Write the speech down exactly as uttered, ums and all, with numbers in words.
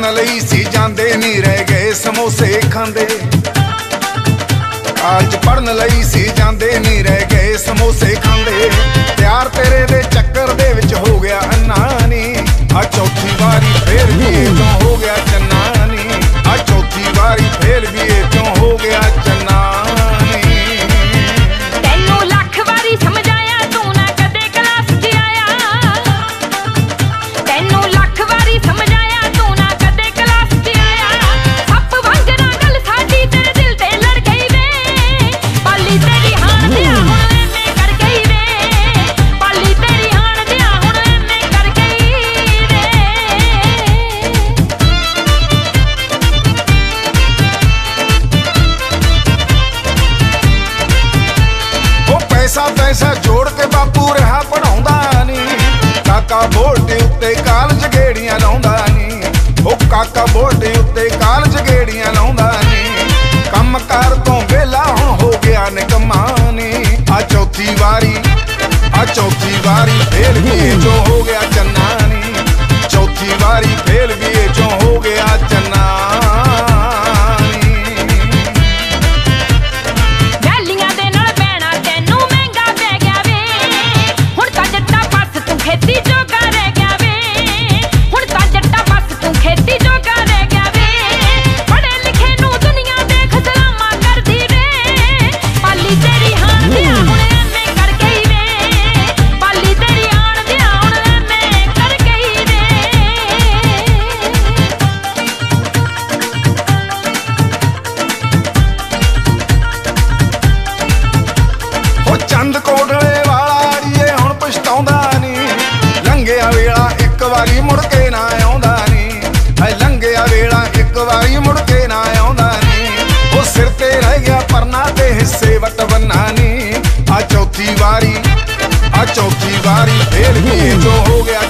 पढ़न लई सी जांदे नी रह गए समोसे खांदे। कालज पढ़न लई सी जांदे नी रह गए समोसे खांदे। प्यार तेरे दे चक्कर दे विच हो गया अन्ना नी। आ चौथी वारी फेर भी ए चों हो गया चन्ना नी। आ चौथी वारी फेर भी ए चों हो गया चन्ना नी। तैनू लख वारी समझाया तू ना कदे क्लास च आया। तैनू लख वारी समझाया तू ना कदे क्लास च आया। सप वांगरा गल साडी तेरे दिल ते लड़ गई वे। पाली तेरी हाण दिया हुण एवें कर गई वे। पाली तेरी हाण दिया हुण एवें कर गई वे। ओ पैसा पैसा जोड़ के बापू रहा पढ़ाउंदा नी। काका बोलते उत्ते कालज गेड़ियां लाउंदा नी। ओ काका बोलते उत्ते कालज गेड़ियां लाउंदा नी। कम कार तो वेला हुण हो गया निकम्मा नी। आ चौथी वारी आ चौथी वारी फेल भी ए चों हो गया चन्ना नी। चौथी वारी फेल भी ए चों हो गया चन्ना नी। ਵੈਲੀਆਂ ਦੇ ਨਾਲ ਬਹਿਣਾ ਤੈਨੂੰ ਮਹਿੰਗਾ ਪੈ ਗਿਆ ਵੇ। ਹੁਣ ਤਾਂ ਜੱਟਾ ਬਸ ਤੂੰ ਖੇਤੀ ਜੋਗਾ ਰਹਿ ਗਿਆ ਵੇ। ਹੁਣ ਤਾਂ ਜੱਟਾ ਬਸ ਤੂੰ ਖੇਤੀ ਜੋਗਾ ਰਹਿ ਗਿਆ ਵੇ। ਪੜ੍ਹੇ ਲਿਖੇ ਨੂੰ ਦੁਨੀਆ ਦੇਖ ਸਲਾਮਾਂ ਕਰਦੀ ਵੇ। ਪਾਲੀ ਤੇਰੀ ਹਾਣ ਦਿਆ ਹੁਣ ਐਵੇਂ ਕਰ ਗਈ ਵੇ। ਪਾਲੀ ਤੇਰੀ ਹਾਣ ਦਿਆ ਹੁਣ ਐਵੇਂ ਕਰ ਗਈ ਵੇ। ओ चंद कोटले वाला अड़िए हुण पछताउंदा नी। लंघिया वेला एक वारी मुड़ के ना आउंदा नी। है लंघिया वेला एक वारी मुड़ के ना आउंदा नी। ओ सिर ते रह गया परना ते हिस्से वट बन्ना नी। आ चौथी वारी आ चौथी वारी फेर भी ए चों हो गया